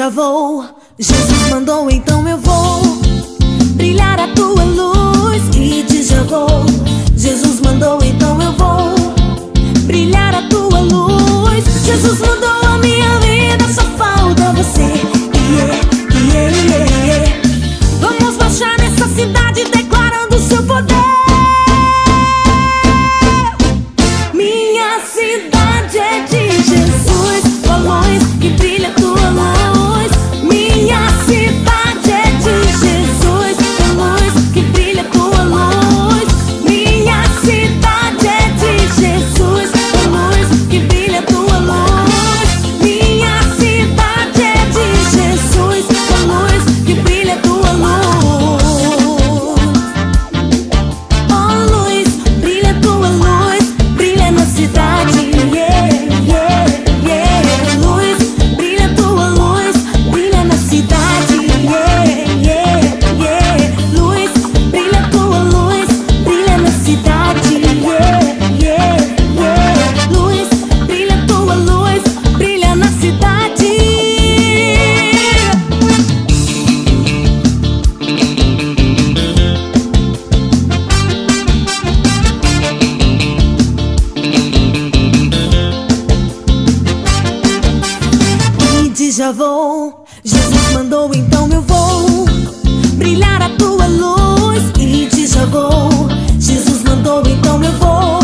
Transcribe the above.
já vou. Jesus mandou, então eu vou. Brilhar a tua luz e de já vou. Jesus mandou, então eu vou. Brilhar a tua luz. Jesus mudou a minha vida, só falta você. Vamos marchar nessa cidade declarando seu poder. Minha cidade é de Jesus, tua luz que brilha tua luz. Minha cidade é de Jesus, tua luz que brilha tua luz. Minha cidade é de Jesus, tua luz que brilha tua luz. Minha cidade é de Jesus, tua luz que brilha tua luz. Oh luz, brilha tua luz, brilha na cidade. Luz, brilha tua luz, brilha na cidade. Luz, brilha tua luz, brilha na cidade. Luz, brilha tua luz, brilha na cidade. E de já vou. Jesus mandou, então eu vou. Brilhar a tua luz e de já vou. Jesus mandou, então eu vou.